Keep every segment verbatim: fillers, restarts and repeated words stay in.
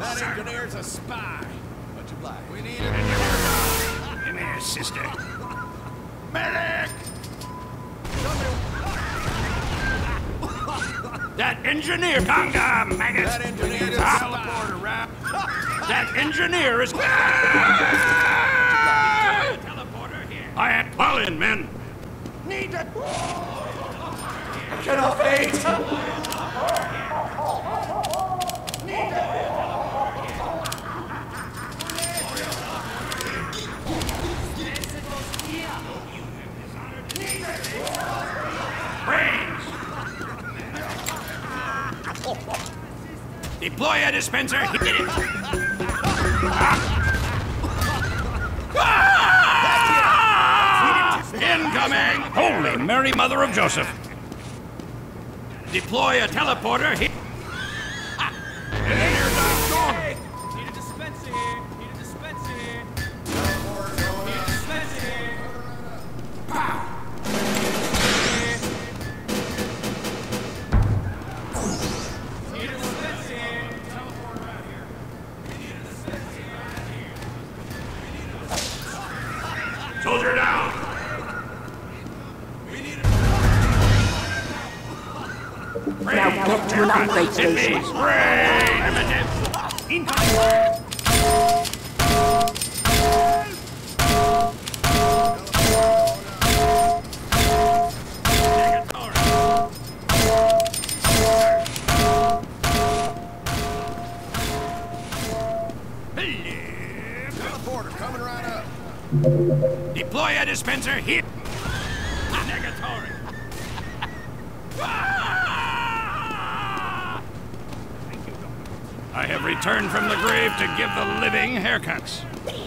That engineer's a spy. What'd you like? We need him. Come here, sister. Medic! That engineer, Tonga, maggot! That engineer is a teleporter, rap. That engineer is... Teleporter here. I am pulling, men. Need to... Get off eight! Need to... Brains! Deploy a dispenser. Hit it. Ah! Incoming! Holy Mary, Mother of Joseph! Deploy a teleporter. Hit. Need a dispenser here. Need a dispenser here. Need a dispenser here. Need a dispenser here. Teleport right here. We need a dispenser right here. We need a dispenser. Soldier down. We need a Now get to an upgrade station. Primitive. Incoming. Teleporter coming right up. Deploy a dispenser here. Negatory. I have returned from the grave to give the living haircuts.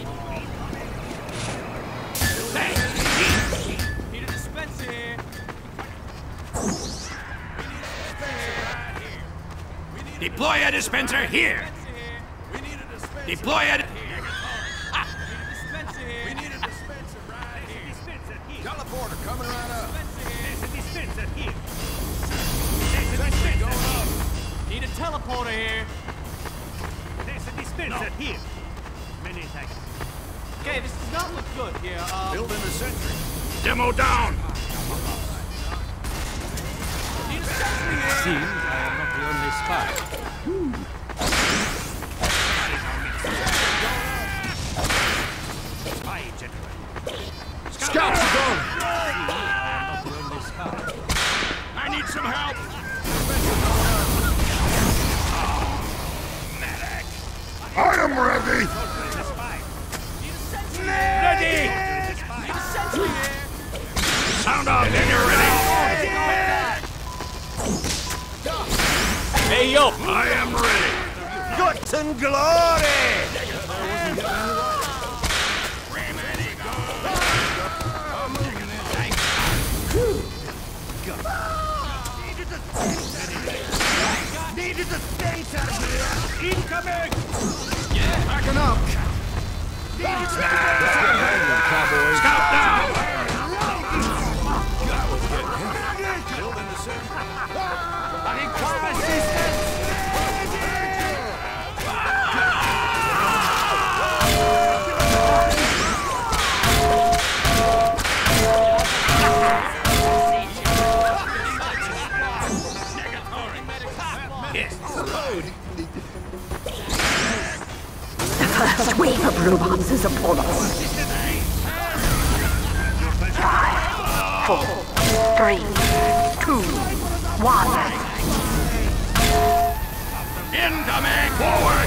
Need a dispenser here. Deploy a dispenser here. We need a dispenser. Deploy a... Dispenser here. We need a dispenser right here. Dispenser here. Teleporter coming right up. There's a dispenser here. Sentry going up. Need a teleporter here. There's a dispenser here. Many thanks. Okay, this does not look good here. Um, Building a sentry. Demo down. need a sentry here. Seems I am not the only spy. Spy, gentlemen. Scouts are going. I am not the only spy. I need some help. I am ready. Ready! Need a sentry here. Sound off when you're ready. Hey, yo! I am ready. Guts and glory. Needed to stay out here. Incoming! Backing up. Scout down. Building the sentry. The first wave of robots is upon us. Five, four, three, two, one. Incoming. Forward.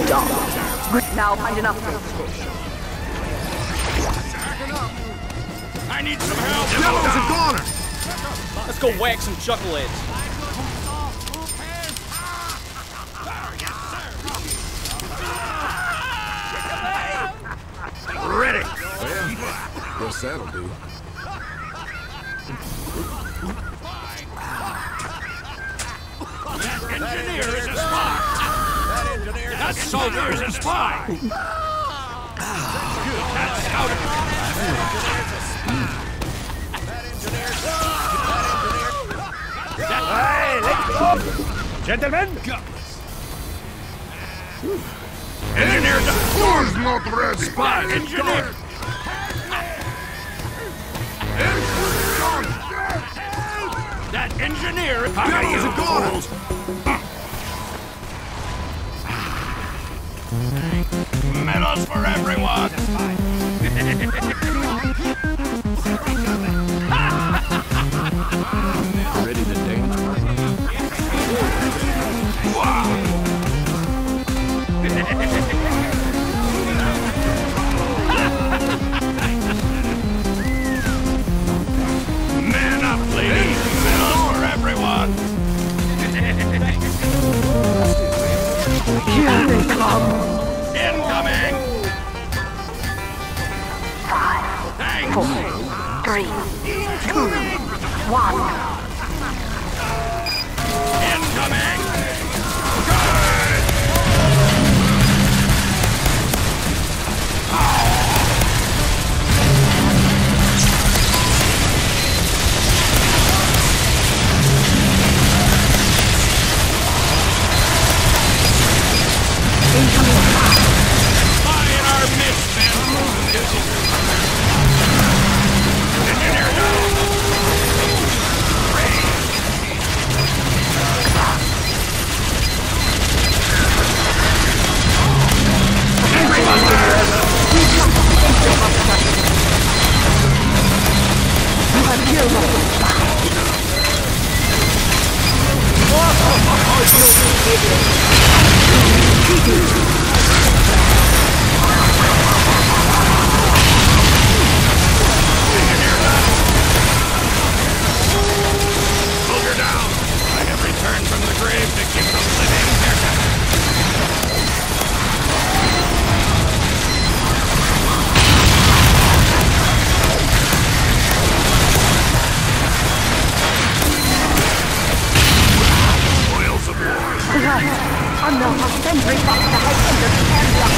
job. Now find an upgrade station. I need some help! Yellow's a goner! Let's go whack some chuckleheads. Ready! Well, guess that'll do. That engineer is a spy! That soldier is a spy! That scout... Hey, let's go! Gentlemen! Engineer down! Door's not red Spy! Engineer! That engineer... Yellow's a goner! Medals for everyone! Ready to dance? Man up, ladies! Medals for everyone! Here they come. Incoming! Five, Thanks! four, three, two, one. Incoming! Fire in our midst, man! Engineer down! Soldier down! I have returned from the grave to give the living haircut. Spoils of war. Right. I'm now a sentry box to head into the area.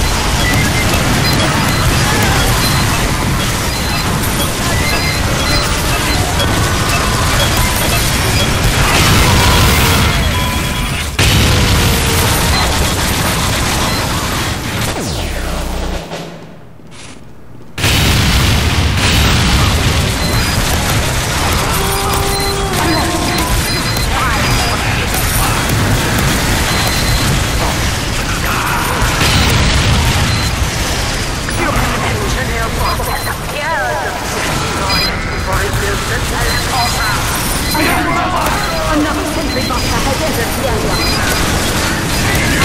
Another sentry box to head into the area.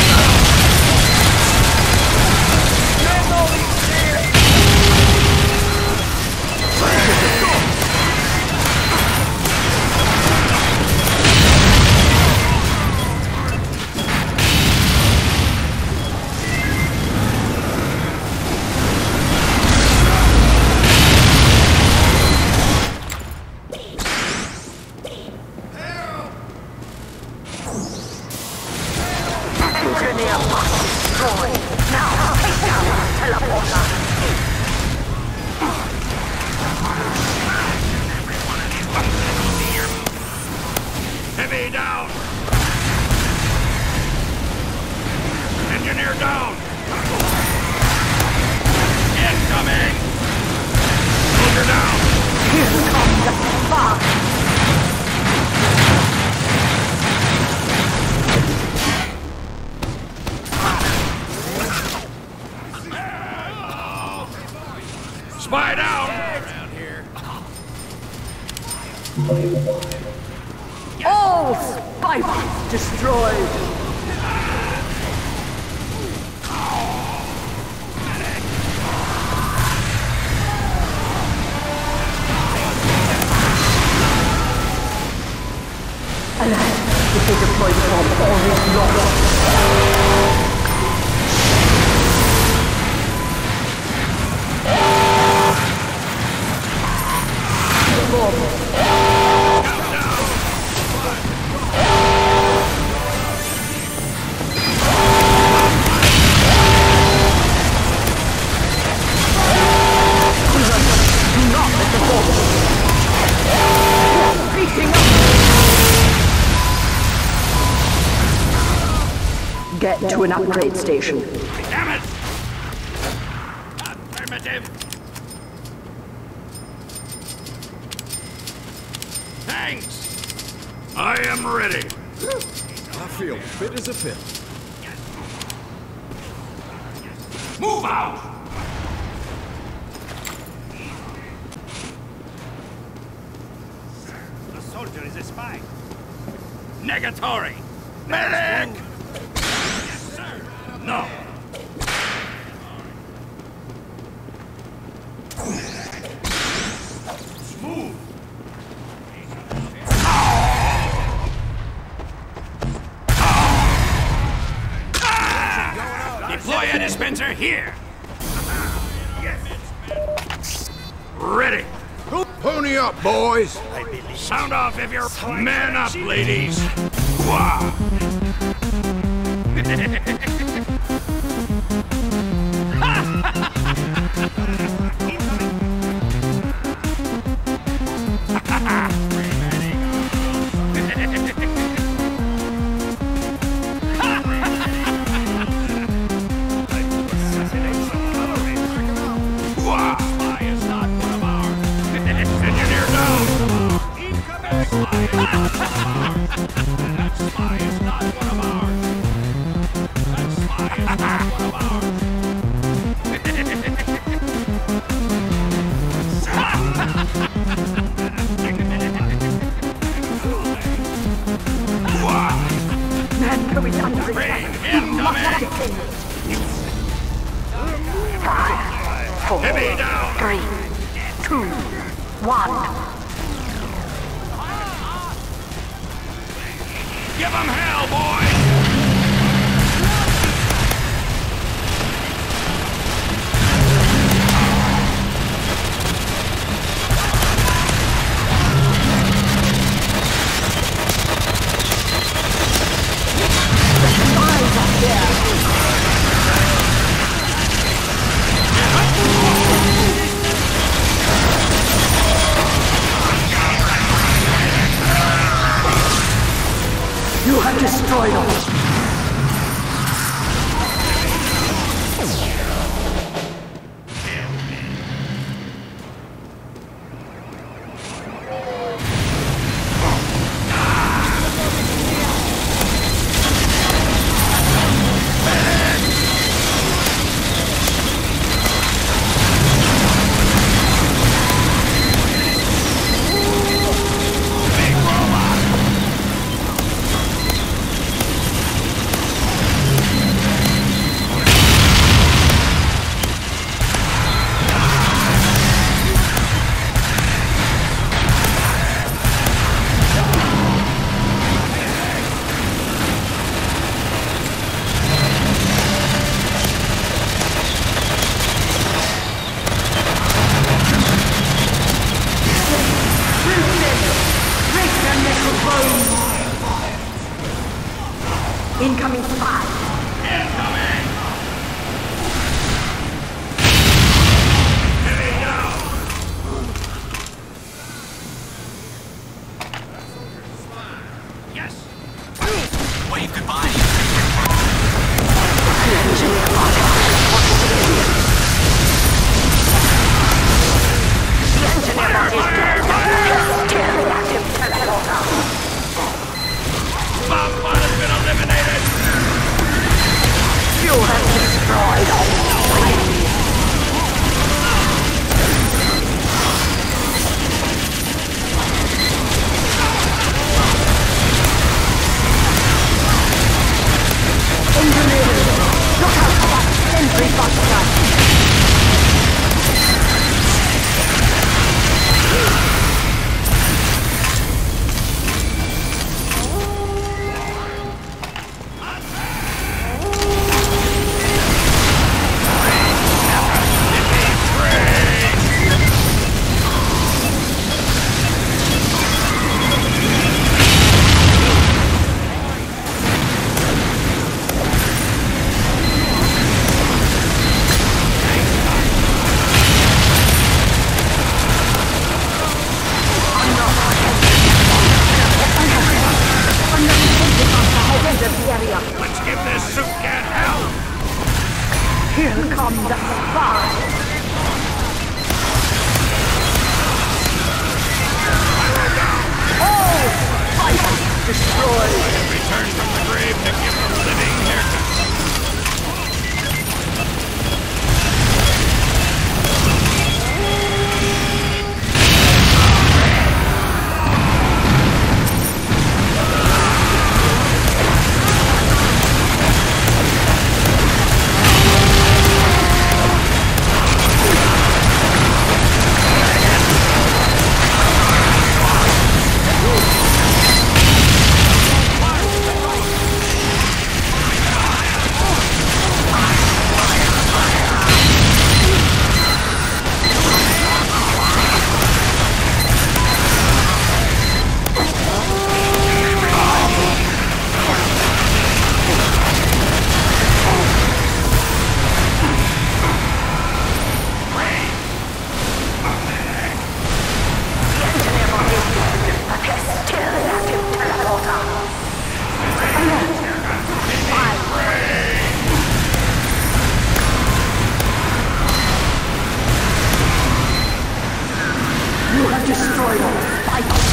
Engineer box destroyed. Now take down the teleporter. Heavy down! Engineer down! Incoming! Soldier down! Here comes the spark. Spy down! All spy bots destroyed. destroy the bomb, all is lost. Get to an upgrade station. Damn it! Affirmative! Thanks! I am ready. I feel fit as a pit. Move out! The soldier is a spy. Negatory! Medic! Yes, sir! No! Move! Deploy a dispenser here! Yes! Ready! Pony up, boys! Sound off if you're... Man up, ladies! Wah! Four, three, two, one. Give them hell, boys! You have destroyed us. Incoming spy. Incoming! Heavy down! Yes! Wave goodbye! Fire! Fire! Fire! Bomb pod has been eliminated! have destroyed all fight.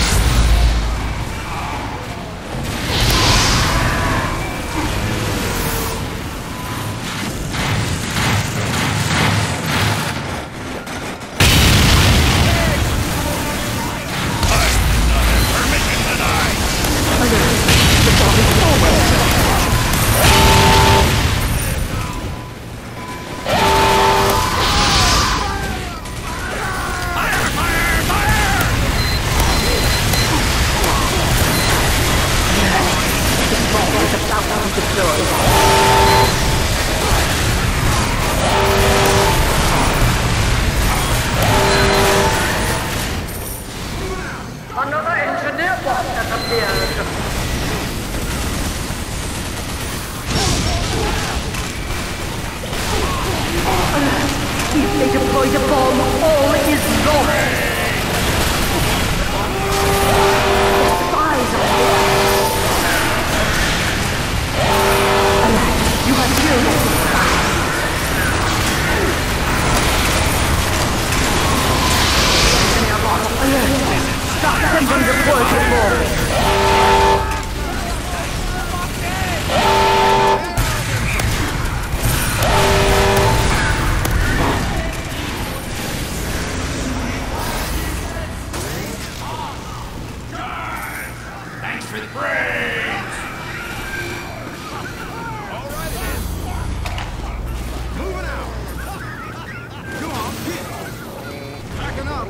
Another engineer bot has appeared. If they deploy the bomb, all is lost. The spies are here. Alas, you have killed us. Engineer bot, alert. Stop them from deploying the bomb. Thanks for the brains! All right, then. Moving out. Come on, get. Backing up.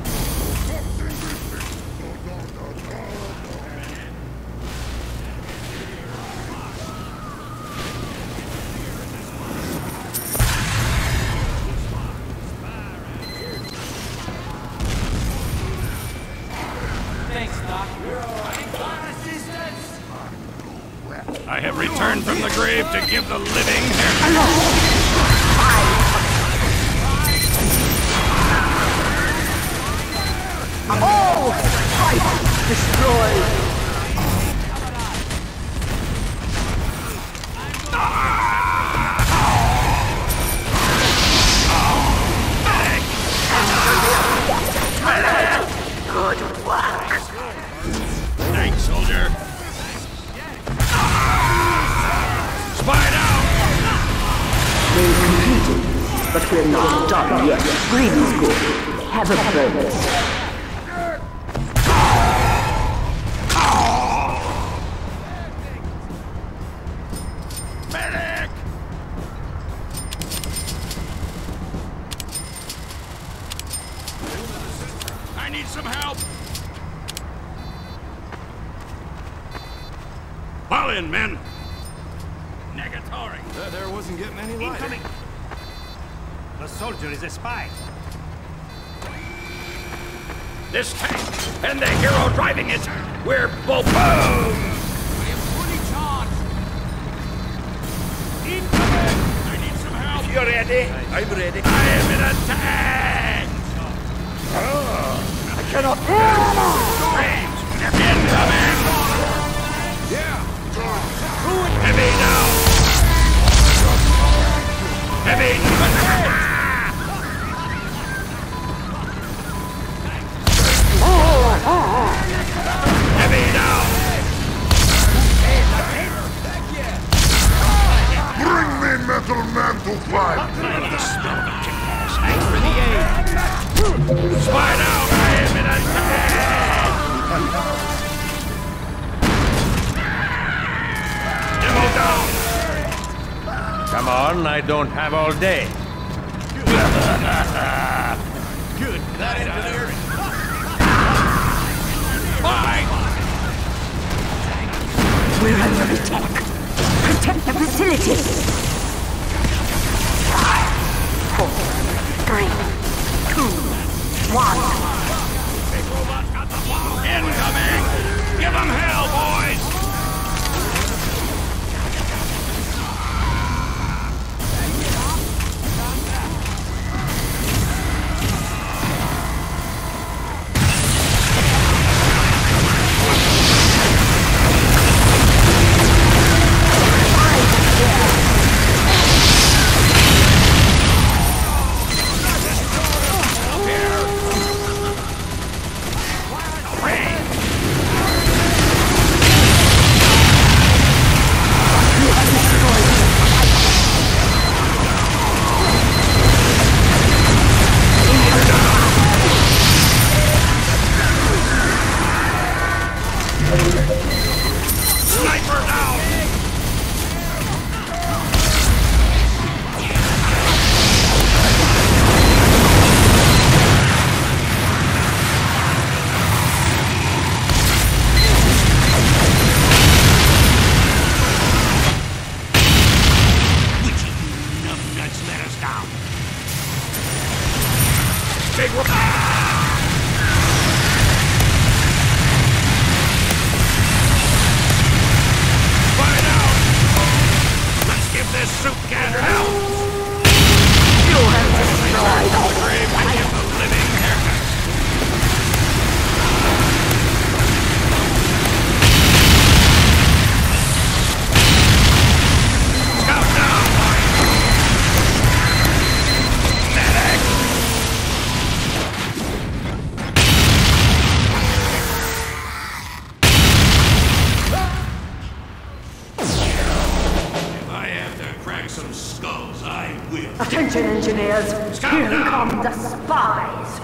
Thanks, Doc. I have returned from the grave to give the living their... All fight destroyed. Good work. Thanks, soldier. Spy down! We've completed, but we're not done yet. Green's good. Have a bonus. Medic! I need some help! Fall in, men! Negatory! That there wasn't getting any light. Incoming! The soldier is a spy. This tank and the hero driving it, we're both boom! Incoming! I need some help! You ready? I'm ready. I am in a tank! I cannot. Range! Incoming! Yeah. Heavy now! Heavy! Heavy now! Bring me Metal Man to fight. The smell of a kick-ass. Thanks for the aid. Spy now! I am in a tank! Demo down! Come on, I don't have all day. Good night, engineer. Fine! We're under attack. Protect the facility. Five, four, three, two, one. Big robot's got the bomb. Incoming! Give them hell, boys! engineers. Here come the spies.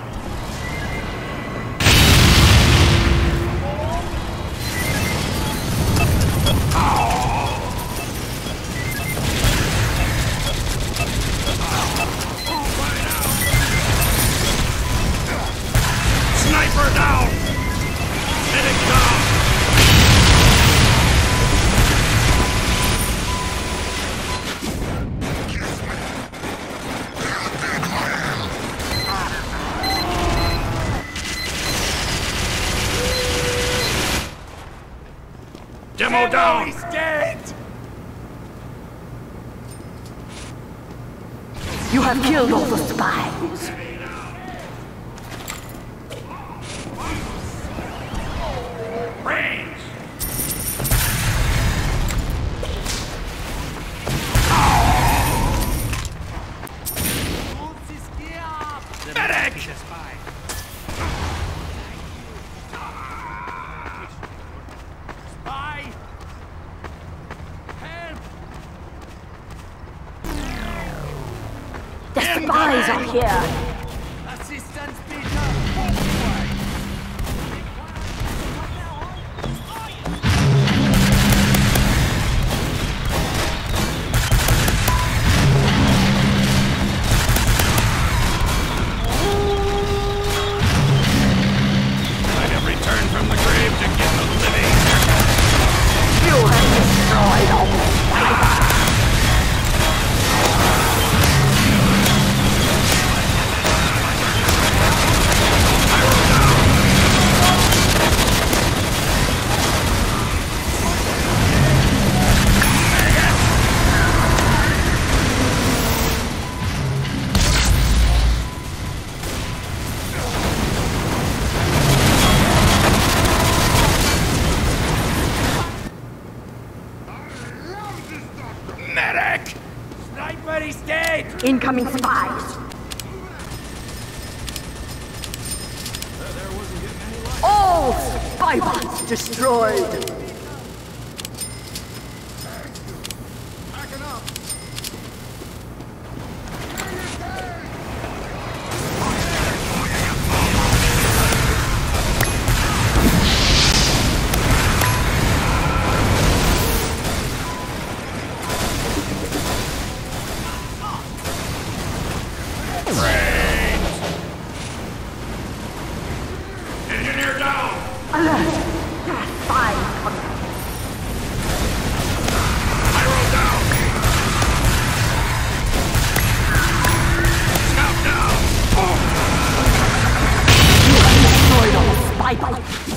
Sniper down! Medic down! Demo down! He's dead! You have killed all the spies. Brains! Medic! Spy! Help! The spies are here. Assistance, Peter! I have returned from the grave to give the living. You have destroyed all the spies. Medic! Sniper is dead! Incoming spies. All spy bots destroyed. Backing up. Engineer down! Alert! There are spies coming. Pyro down! Scout down! You have destroyed all the spy bots.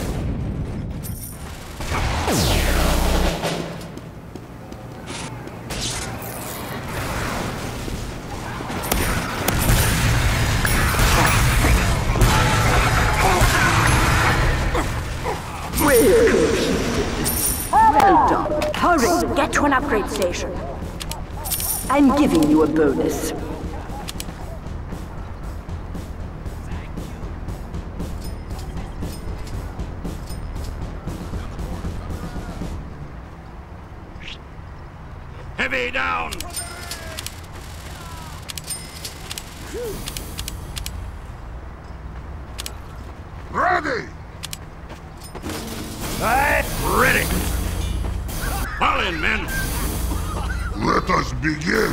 Well done. Hurry, get to an upgrade station. I'm giving you a bonus. Heavy down! Ready! Ready! Fall in, men! Let us begin.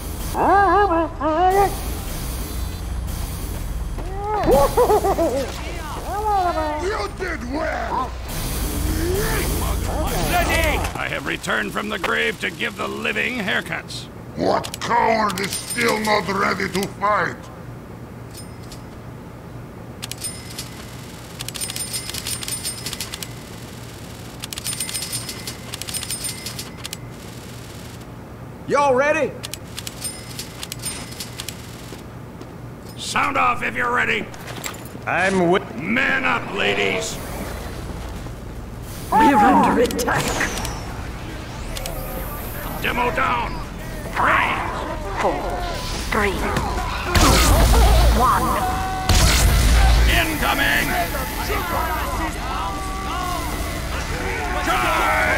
You did well. I have returned from the grave to give the living haircuts. What coward is still not ready to fight? Y'all ready? Sound off if you're ready. I'm with. Man up, ladies. We're under attack. Demo down. Five, four, three, two, one. Incoming. Charge!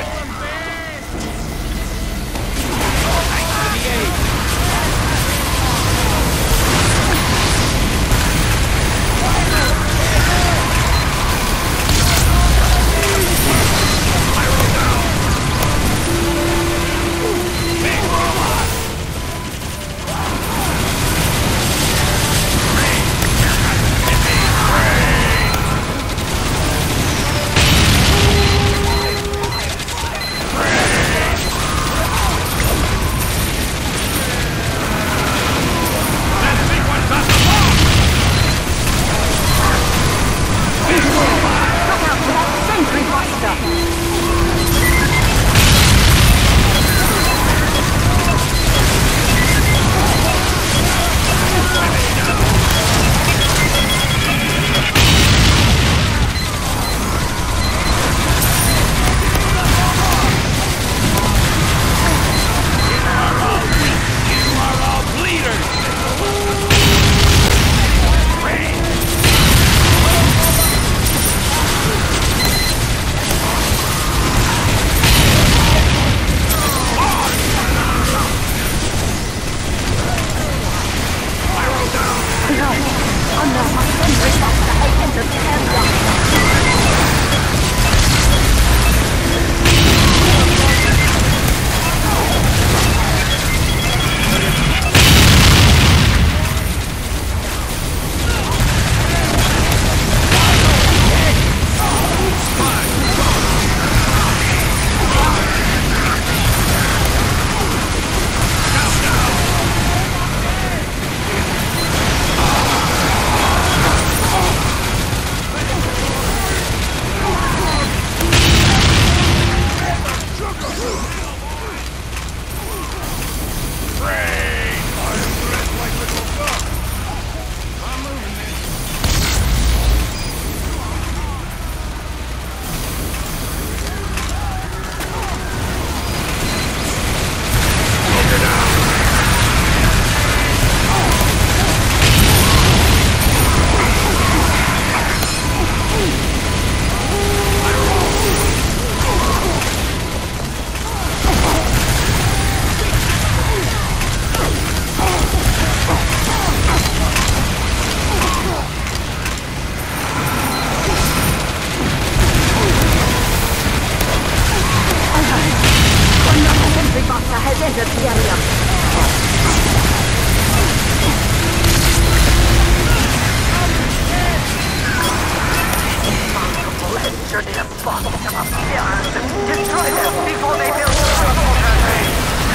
bots have appeared. Destroy them before they build the teleporter.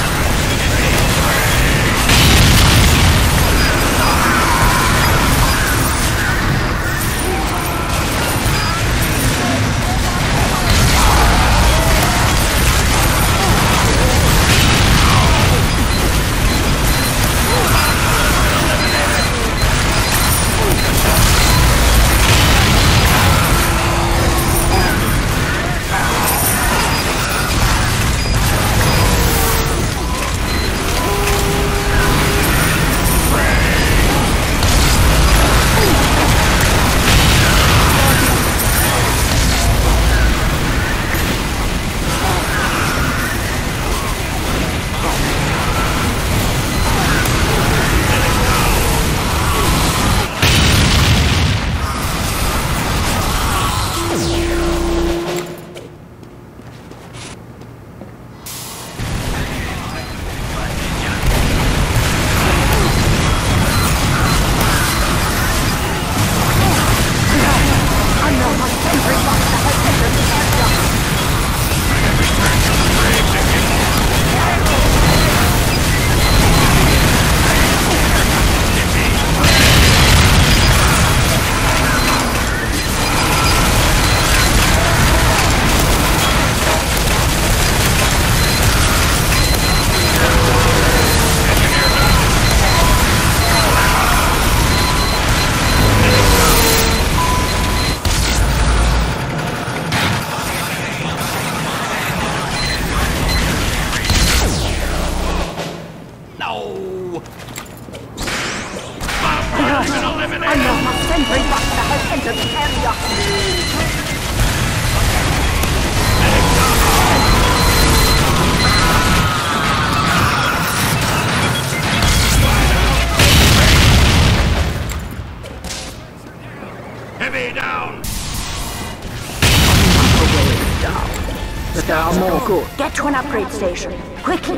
Get to an upgrade station, quickly!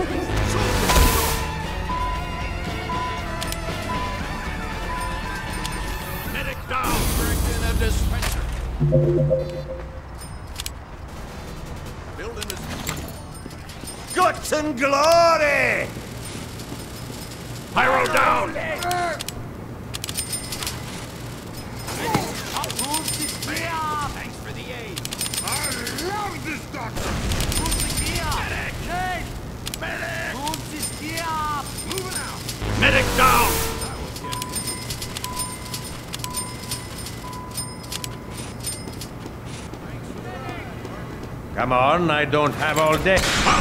Medic down! Breaking a dispenser. Building is... Guts and glory! Pyro down! Thanks for the aid. I love this doctor! Medic down! Come on, I don't have all day.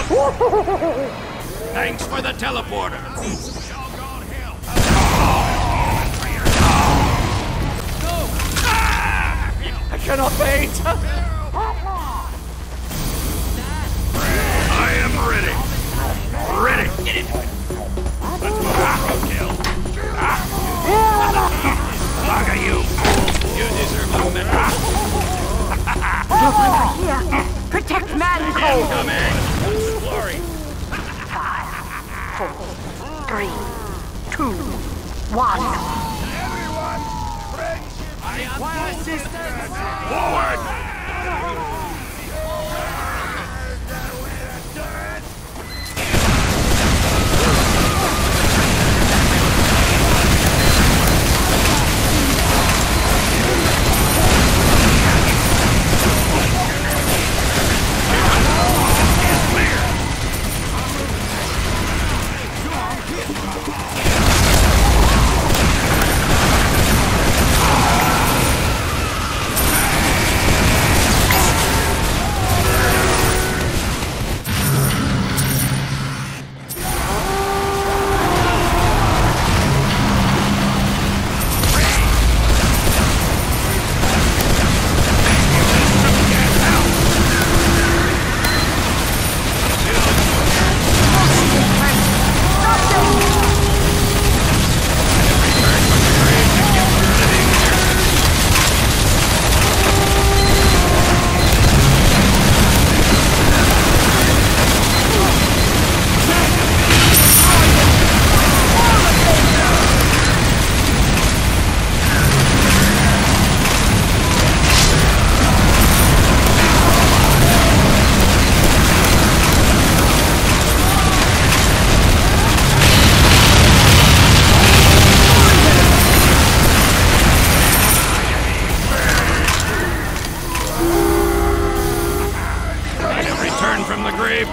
Thanks for the teleporter. I cannot wait! I am ready. Ready. Get it. Let's move on, kill. Look at you. You deserve a medal. Look over here! Protect Mann Cole! Come in. Glory. Five, four, three, two, one. Everyone! Friendship! Require assistance. Forward.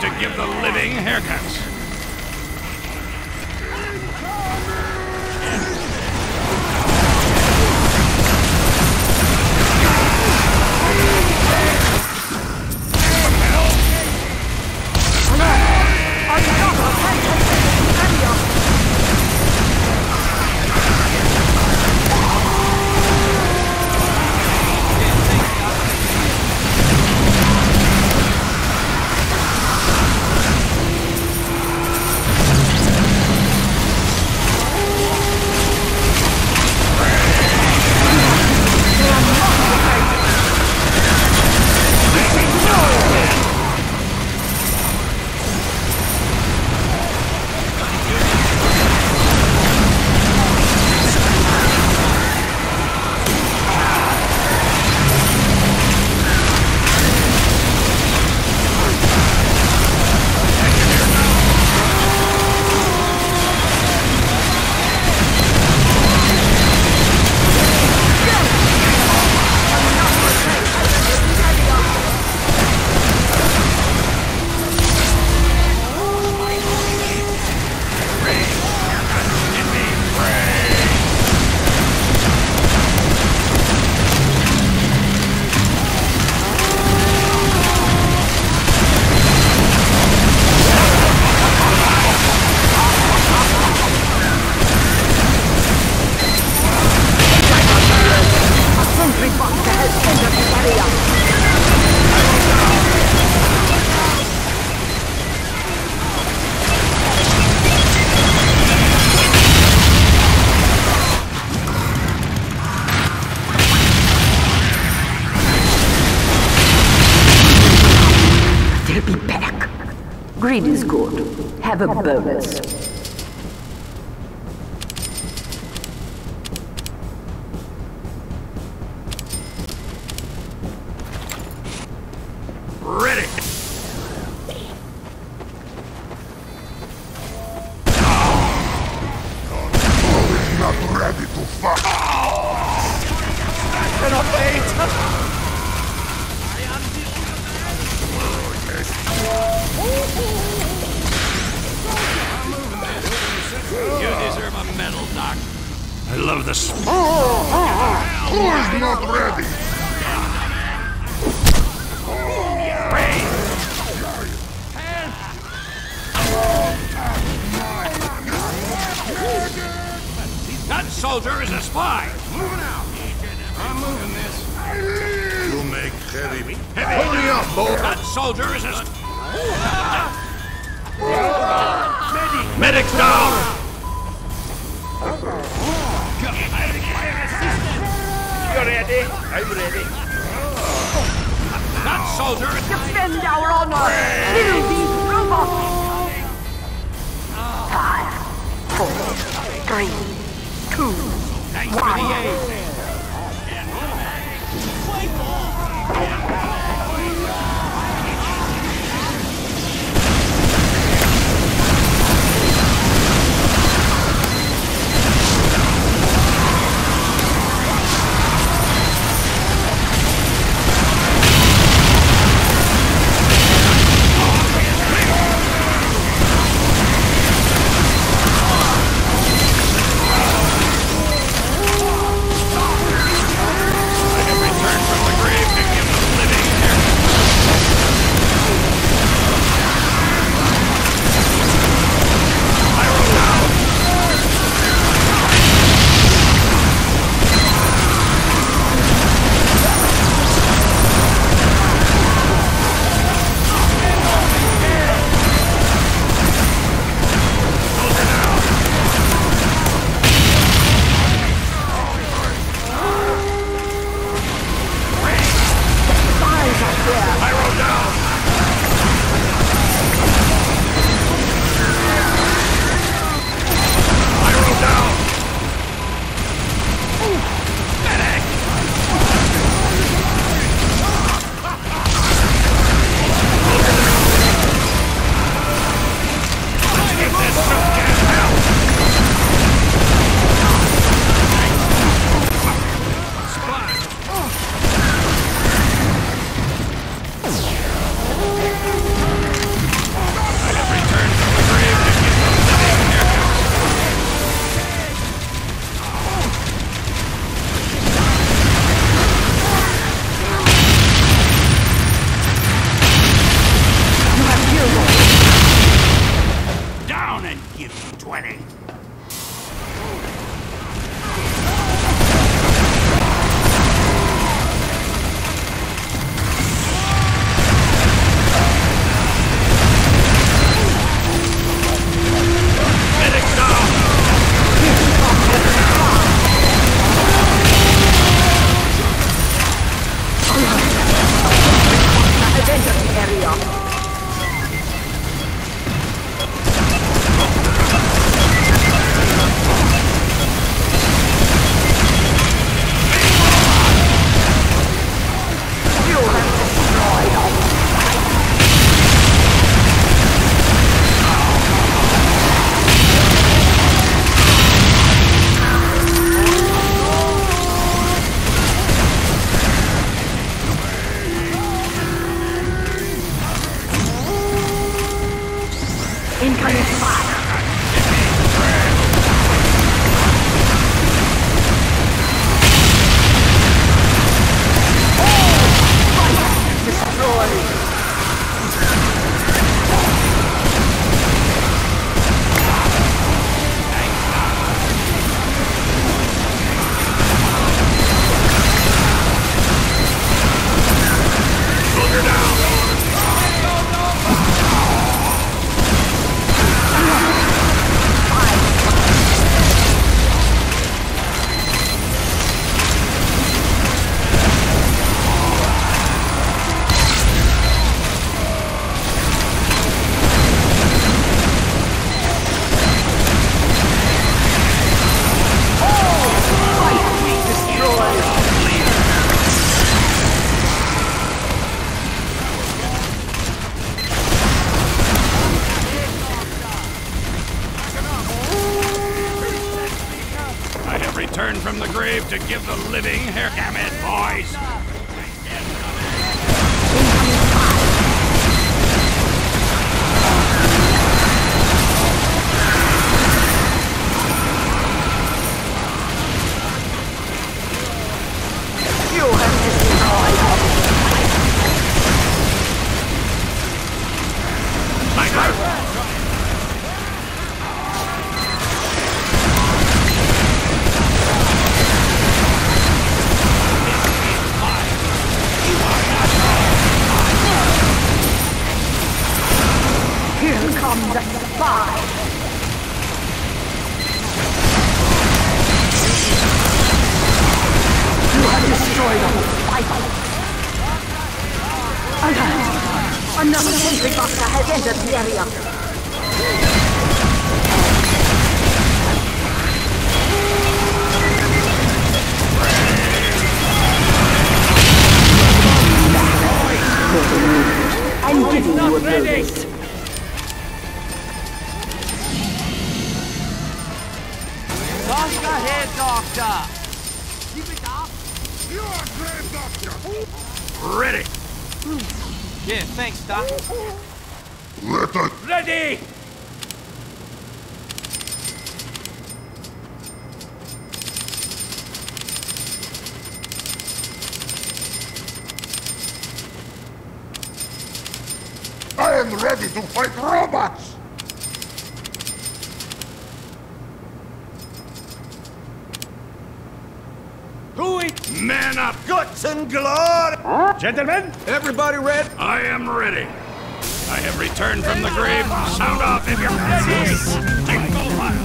to give the living haircuts. Greed is good. Have a bonus. Ready! Always not ready to fight. Cannot wait! You deserve a medal, Doc. I love the sp- Who is not ready? That soldier is a spy! Moving out! I'm moving this. You make heavy. Heavy! Hurry up, boy! That soldier is a sp- Medic down! You ready? I'm ready. That soldier is... Defend our honor! Kill these robots! Five, four, three, two, Thanks for the aid. area. Incoming fire! Oh! Destroyed! Return from the grave to give the living here, Gamemode, boys! You have destroyed. My God! Here comes the spy! You have destroyed our cycle! Alert! Another sentry buster has entered the area! I'm giving you a bonus. Doctor, head doctor! Keep it up! You are great, Doctor! Ready! Yeah, thanks, Doc. Let us... Ready! I am ready to fight robots! To it! Man up! Guts and glory! Gentlemen, everybody ready? I am ready. I have returned from the grave. Sound off if you're ready! Jingle file!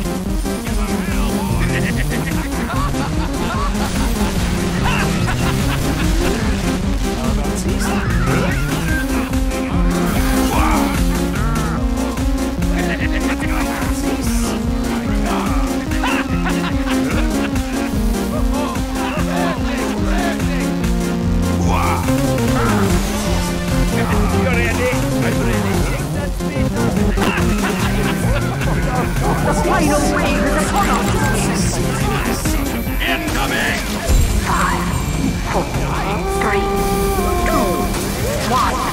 The final wave is upon us! Incoming! Five, four, three, two, one.